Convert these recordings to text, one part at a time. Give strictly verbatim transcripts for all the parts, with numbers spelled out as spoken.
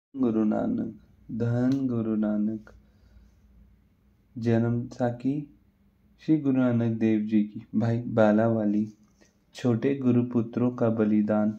गुरु नानक, धन गुरु नानक। जन्म साखी श्री गुरु नानक देव जी की। भाई बालावाली। छोटे गुरुपुत्रों का बलिदान।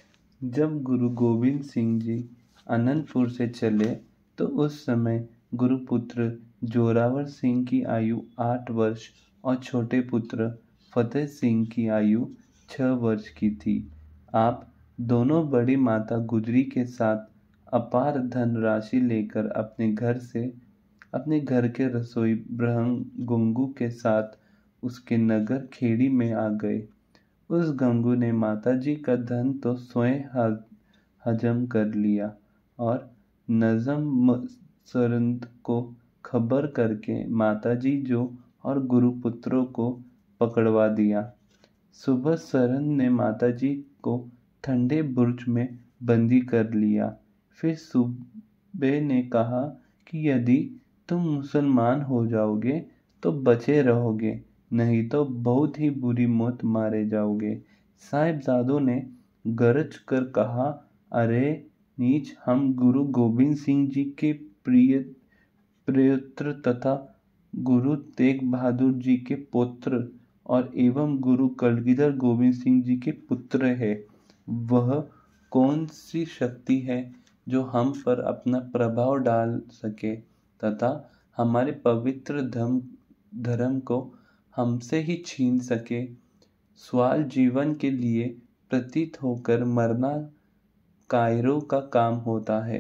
जब गुरु गोविंद सिंह जी अनंतपुर से चले तो उस समय गुरुपुत्र जोरावर सिंह की आयु आठ वर्ष और छोटे पुत्र फतेह सिंह की आयु छह वर्ष की थी। आप दोनों बड़ी माता गुजरी के साथ अपार धनराशि लेकर अपने घर से अपने घर के रसोई ब्रह्म गंगू के साथ उसके नगर खेड़ी में आ गए। उस गंगू ने माताजी का धन तो स्वयं हजम कर लिया और नजम सरंद को खबर करके माताजी जो और गुरुपुत्रों को पकड़वा दिया। सुबह सरंद ने माताजी को ठंडे बुर्ज में बंदी कर लिया। फिर सुबह ने कहा कि यदि तुम मुसलमान हो जाओगे तो बचे रहोगे, नहीं तो बहुत ही बुरी मौत मारे जाओगे। साहिबजादों ने गरज कर कहा, अरे नीच, हम गुरु गोविंद सिंह जी के प्रिय प्रियत्र तथा गुरु तेग बहादुर जी के पुत्र और एवं गुरु कलगीधर गोविंद सिंह जी के पुत्र है। वह कौन सी शक्ति है जो हम पर अपना प्रभाव डाल सके तथा हमारे पवित्र धर्म धर्म को हमसे ही छीन सके। सवाल जीवन के लिए प्रतीत होकर मरना कायरों का काम होता है।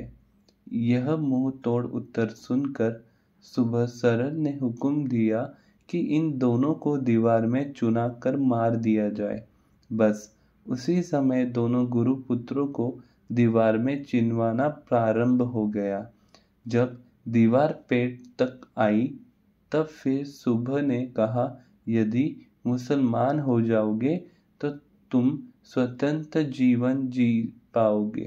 यह मुंह तोड़ उत्तर सुनकर सुबह सरन ने हुक्म दिया कि इन दोनों को दीवार में चुना कर मार दिया जाए। बस उसी समय दोनों गुरुपुत्रों को दीवार में चिनवाना प्रारंभ हो गया। जब दीवार पेट तक आई तब फिर सुबह ने कहा, यदि मुसलमान हो जाओगे तो तुम स्वतंत्र जीवन जी पाओगे,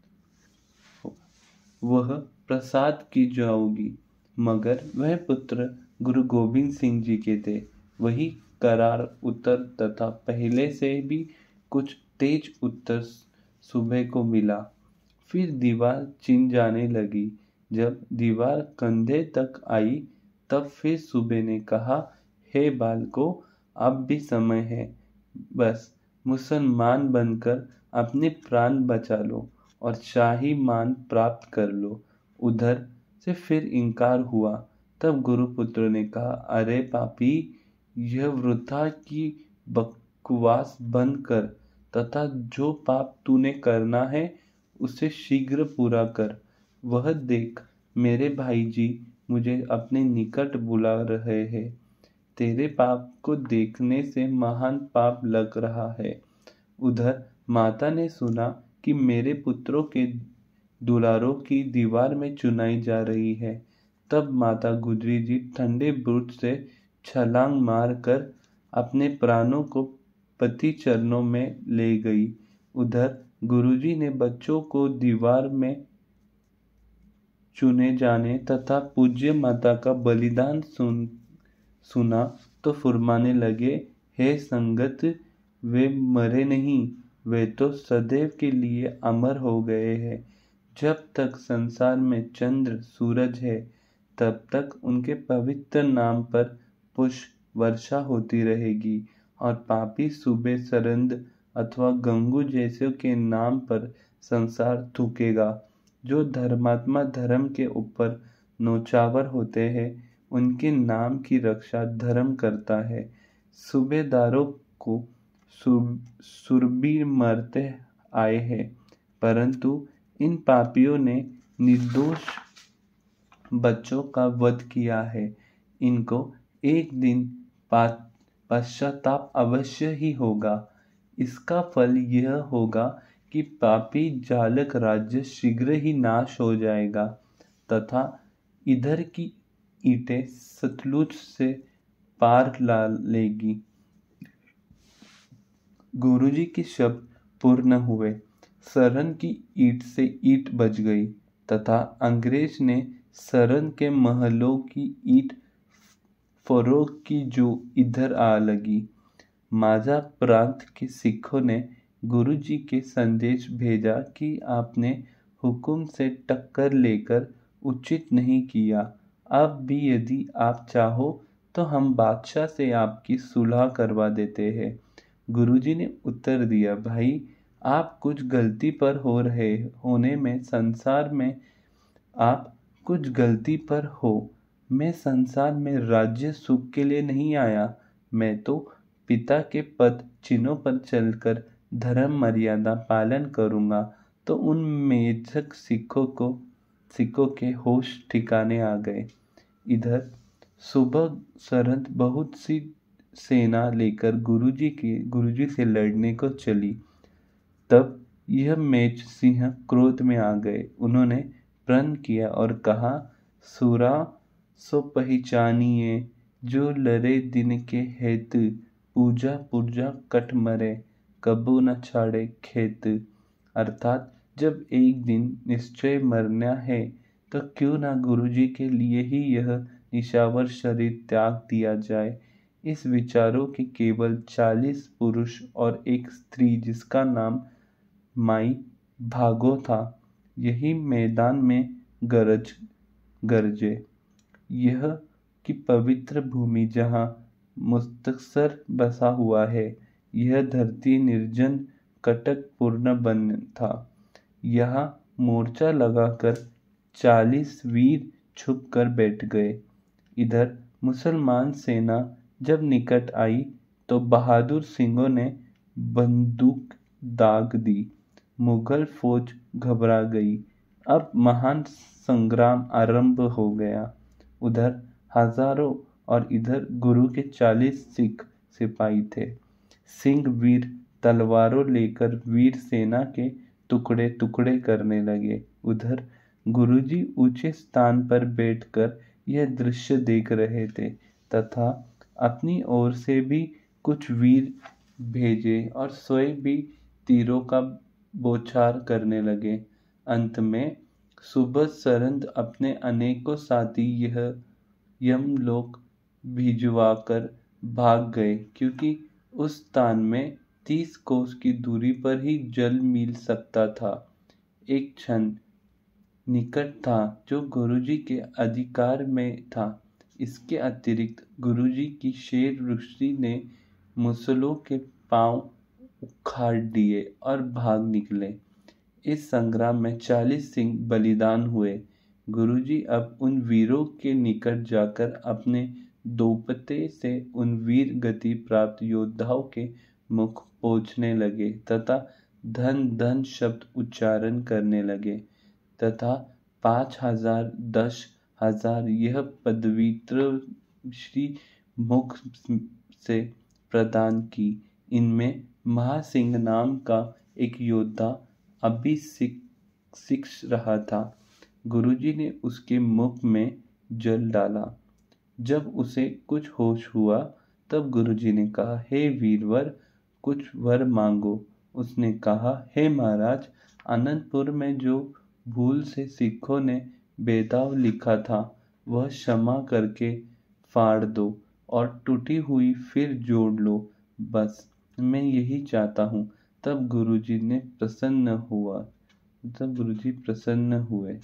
वह प्रसाद की जाओगी। मगर वह पुत्र गुरु गोविंद सिंह जी के थे। वही करार उत्तर तथा पहले से भी कुछ तेज उत्तर सुबह को मिला। फिर दीवार चिन जाने लगी। जब दीवार कंधे तक आई तब फिर सुबह ने कहा, हे बालको, अब भी समय है। बस मुसलमान बनकर अपने प्राण बचा लो और शाही मान प्राप्त कर लो। उधर से फिर इनकार हुआ। तब गुरुपुत्र ने कहा, अरे पापी, यह वृथा की बकवास बंद कर तथा जो पाप तूने करना है उसे शीघ्र पूरा कर। वह देख, मेरे भाई जी मुझे अपने निकट बुला रहे हैं। तेरे पाप को देखने से महान पाप लग रहा है। उधर माता ने सुना कि मेरे पुत्रों के दुलारों की दीवार में चुनाई जा रही है। तब माता गुजरी जी ठंडे बुर्ज से छलांग मारकर अपने प्राणों को पति चरणों में ले गई। उधर गुरुजी ने बच्चों को दीवार में चुने जाने तथा पूज्य माता का बलिदान सुन सुना तो फुरमाने लगे, हे संगत, वे मरे नहीं, वे तो सदैव के लिए अमर हो गए हैं। जब तक संसार में चंद्र सूरज है तब तक उनके पवित्र नाम पर पुष्प वर्षा होती रहेगी और पापी सुबह सरंद अथवा गंगू जैसे के नाम पर संसार थूकेगा। जो धर्मात्मा धर्म के ऊपर नौचावर होते हैं उनके नाम की रक्षा धर्म करता है। सूबेदारों को सुरबीर मरते आए हैं, परंतु इन पापियों ने निर्दोष बच्चों का वध किया है। इनको एक दिन पश्चाताप अवश्य ही होगा। इसका फल यह होगा कि पापी जालक राज्य शीघ्र ही नाश हो जाएगा तथा इधर की ईंटें सतलुज से पार ला लेगी। गुरुजी के शब्द पूर्ण हुए। सरन की ईंट से ईंट बच गई तथा अंग्रेज ने सरन के महलों की ईंट फरोख की जो इधर आ लगी। माझा प्रांत के सिखों ने गुरुजी के संदेश भेजा कि आपने हुक्म से टक्कर लेकर उचित नहीं किया। अब भी यदि आप चाहो तो हम बादशाह से आपकी सुलह करवा देते हैं। गुरुजी ने उत्तर दिया, भाई आप कुछ गलती पर हो रहे होने में संसार में आप कुछ गलती पर हो। मैं संसार में राज्य सुख के लिए नहीं आया। मैं तो पिता के पद चिन्हों पर चलकर धर्म मर्यादा पालन करूंगा। तो उन मेजक सिखों को सिखों के होश ठिकाने आ गए। इधर सुबह सरहद बहुत सी सेना लेकर गुरुजी के गुरुजी से लड़ने को चली। तब यह मेच सिंह क्रोध में आ गए। उन्होंने प्रण किया और कहा, सुरा सो पहचानिए, जो लरे दिन के हेत, पूजा पूजा कट मरे, कबू न छाड़े खेत। अर्थात जब एक दिन निश्चय मरना है तो क्यों ना गुरुजी के लिए ही यह निशावर शरीर त्याग दिया जाए। इस विचारों के केवल चालीस पुरुष और एक स्त्री जिसका नाम माई भागो था, यही मैदान में गरज गरजे। यह की पवित्र भूमि जहाँ मुस्तसर बसा हुआ है, यह धरती निर्जन कटक पूर्ण बन था। यहाँ मोर्चा लगाकर चालीस वीर छुप कर बैठ गए। इधर मुसलमान सेना जब निकट आई तो बहादुर सिंहों ने बंदूक दाग दी। मुगल फौज घबरा गई। अब महान संग्राम आरंभ हो गया। उधर हजारों और इधर गुरु के चालीस सिख सिपाही थे। सिंह वीर तलवारों लेकर वीर सेना के टुकड़े टुकड़े करने लगे। उधर गुरुजी ऊंचे स्थान पर बैठकर यह दृश्य देख रहे थे तथा अपनी ओर से भी कुछ वीर भेजे और स्वयं भी तीरों का बौछार करने लगे। अंत में सुबह सरंद अपने अनेकों साथी यह यमलोक भिजवाकर भाग गए, क्योंकि उस स्थान में तीस कोस की दूरी पर ही जल मिल सकता था। एक क्षण निकट था जो गुरुजी के अधिकार में था। इसके अतिरिक्त गुरुजी की शेर ऋषि ने मुसलों के पांव उखाड़ दिए और भाग निकले। इस संग्राम में चालीस सिंह बलिदान हुए। गुरुजी अब उन वीरों के निकट जाकर अपने दोपते से उन वीर गति प्राप्त योद्धाओं के मुख पोंछने लगे तथा धन धन शब्द उच्चारण करने लगे तथा पांच हजार दस हजार यह पदवित्र श्री मुख से प्रदान की। इनमें महासिंह नाम का एक योद्धा अभी सीख सीख रहा था। गुरुजी ने उसके मुख में जल डाला। जब उसे कुछ होश हुआ तब गुरुजी ने कहा, हे वीरवर, कुछ वर मांगो। उसने कहा, हे महाराज, आनंदपुर में जो भूल से सिखों ने बेदाव लिखा था वह क्षमा करके फाड़ दो और टूटी हुई फिर जोड़ लो। बस मैं यही चाहता हूँ। तब गुरुजी ने प्रसन्न हुआ तब गुरुजी प्रसन्न हुए।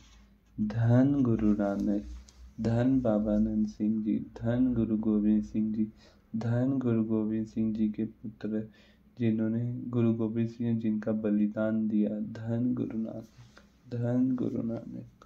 धन गुरु नानक, धन बाबा नंद सिंह जी, धन गुरु गोविंद सिंह जी, धन गुरु गोविंद सिंह जी के पुत्र जिन्होंने गुरु गोविंद सिंह जिनका बलिदान दिया। धन गुरु नानक, धन गुरु नानक।